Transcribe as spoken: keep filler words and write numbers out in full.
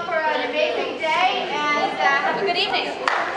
for an amazing day, and uh, have a good evening.